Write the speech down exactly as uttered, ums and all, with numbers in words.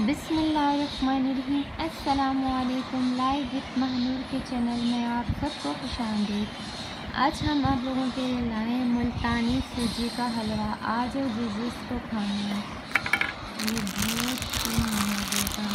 बिस्मिल्लाहिर्रहमानिर्रहीम। अस्सलामुअलैकुम। Live with Mahnoor के चैनल में आप सबको खुशामदीद। आज हम आप लोगों के लिए लाए हैं मुल्तानी सूजी का हलवा। आज और जिस को खाना है ये बहुत ही मज़े का